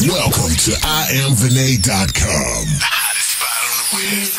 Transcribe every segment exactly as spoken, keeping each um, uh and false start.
Welcome to I am Vinay dot com. The hottest spot on the web.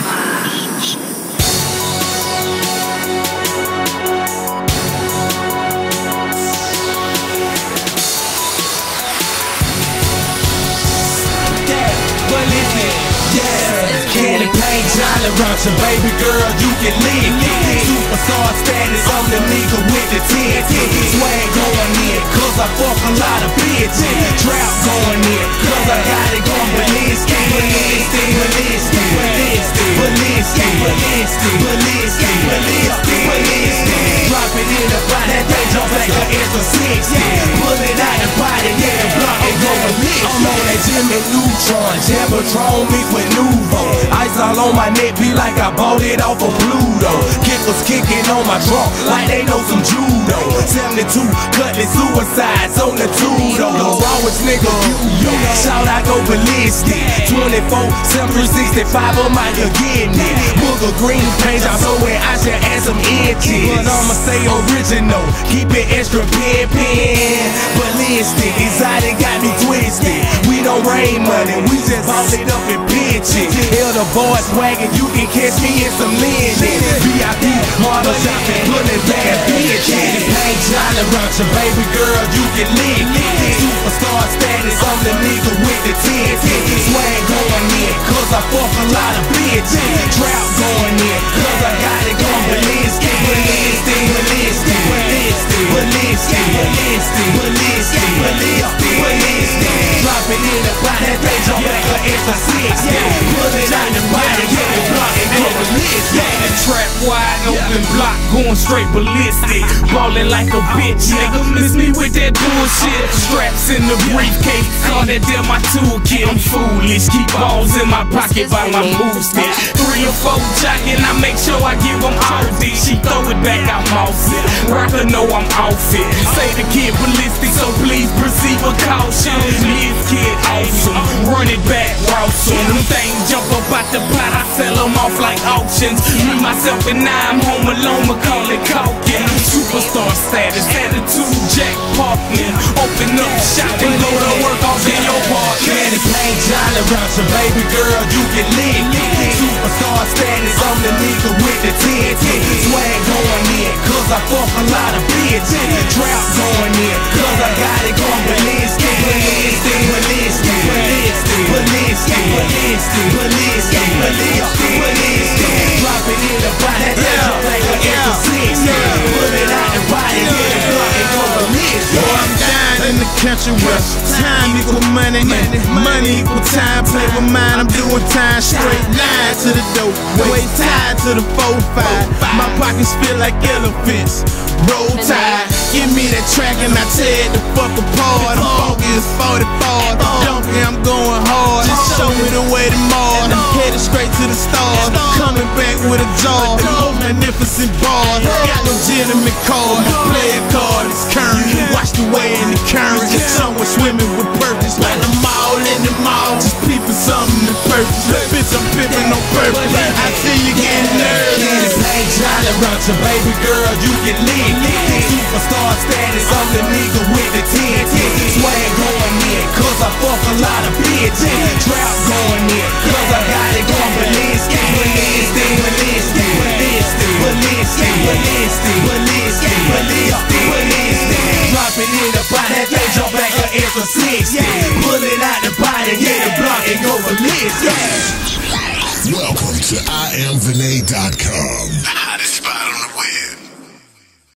Candy paint, Jolly Rancher, baby girl, you can live it. Superstar status, I'm the nigga with the ten. Swag going in, cause I fuck a lot of bitches. Trap going in, cause I got it going ballistic. Ballistic, ballistic, ballistic, ballistic, ballistic, ballistic, ballistic, ballistic. Drop it in the body, that thing jump like an extra sixty. Pull it out the body, yeah, the block it go ballistic. I'm on that Jimmy Neutron, Jabbertron mixed with Nuvo. Ice all on my neck, be like I bought it off of Pluto. Kickers kicking on my trunk, like they know some judo. seventy-two cutlass suicides on the Tudo. The rawest nigga, you shout I go ballistic. twenty-four, seven, three sixty-five, I'm out here getting it. Booger green paint, I'm so where I should add some inches. But I'ma say original, keep it extra pen, pen. Ballistic, exotic got me twisted. We don't rain money, we just ball it up and pitch it. Hell, the boys wagon, you can catch me in some linen. V I P, model shopping, pulling bad bitch. Candy paint, Jolly Rancher, baby girl, you can live it. Superstar status, I'm the nigga with the ten. Swag going in, cause I fuck a lot of bitches. Trap going in, cause I got it going ballistic. Ballistic, ballistic, ballistic, ballistic, ballistic, ballistic, ballistic, ballistic. Drop it in the body, that thing jump back an extra sixty. Pull it out the body, get the block and go ballistic. Trap wide open block, going straight ballistic. Ballin' like a bitch, nigga. Miss me with that bullshit. Straps in the briefcase, call that damn my toolkit. I'm foolish, keep balls in my pocket by my move stick. Three or four jockin', I make sure I give them all these. She throw it back, I'm off it. Rocker know I'm off it. Say the kid ballistic, so please proceed with caution. This kid awesome, run it back, rawsome. Them things jump up out the pot, I sell them off like auctions. Me, myself, and I, I'm home alone, Macaulay Culkin. Superstar status, attitude, Jack Parkman. Open up shop and go to work off in your park. Candy paint, Jolly Rancher, baby girl, you can live it. Superstar status, I'm the nigga with the ten. Swag going in, cause I fuck a lot of bitches. Trap going in, cause I got it going ballistic. Ballistic, ballistic, ballistic, ballistic, ballistic, ballistic, ballistic, ballistic. Drop it in the body, that thing jump like an extra sixty. Pull it out the body, get the block and go ballistic. I'm down in the country where time equal money, money equal time. Play with mine, I'm doing time straight. Line to the dope, way tied to the four five. My pockets feel like elephants. Roll tide, give me that track and I tear it the fuck apart. I'm focused forty-four, donkey, I'm going hard. Just show me the way to Mars, headed straight to the stars. Coming back with a jaw, most magnificent bars. Got legitimate cars, play a card, it's current. Watch the way in the current, someone swimming with purpose. Like I'm all in the mall, just peeping something to purpose. Bitch, I'm pimping on purpose, I see you getting nervous. Candy paint, Jolly Rancher, baby girl, you can live. Superstar status, I'm the nigga with the ten. Swag going in, cause I fuck a lot of bitches. Trap going in, cause I got it going ballistic. Ballistic, ballistic, ballistic, ballistic, ballistic, ballistic, ballistic, ballistic. Drop it in the body, that thing jump back an extra sixty. Pull it out the body, get the block and go ballistic. Welcome to I am Vinay dot com. The hottest spot.